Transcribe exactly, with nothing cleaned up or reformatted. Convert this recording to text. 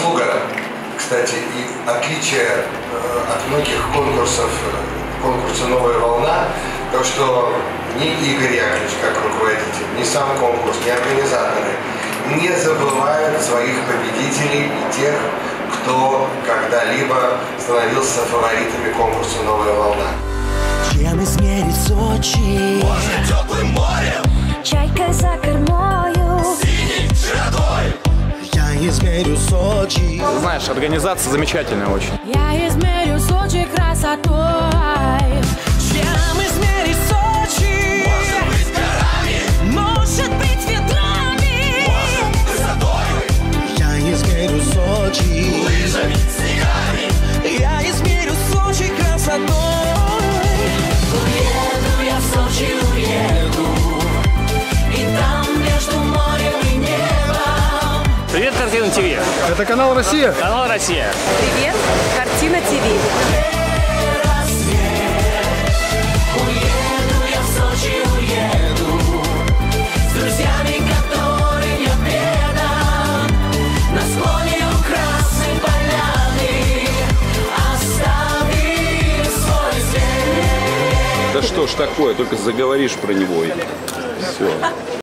заслуга, кстати, и отличие э, от многих конкурсов, конкурса «Новая волна», то, что ни Игорь Яковлевич, как руководитель, ни сам конкурс, ни организаторы не забывают своих победителей и тех, кто когда-либо становился фаворитами конкурса «Новая волна». Чем измерить Сочи? Может, теплым морем? Чайкой за кормою, Синей широтой? Я измерю Сочи. Знаешь, организация замечательная очень. я измерю Сочи красотой. Чем измерить Сочи? Может быть, горами? Может быть, ветрами. Может, высотой? Я измерю Сочи. Лыжами, снегами? Я измерю Сочи красотой. Уеду я в Сочи, уеду, и там между морем и небом. Привет, Картина ТВ. Это канал «Россия». Канал «Россия». Привет, Картина ТВ. Уеду я в Сочи, уеду, с друзьями, которые не предан, на склоне у Красной Поляны оставив свой след. Да что ж такое, только заговоришь про него и все.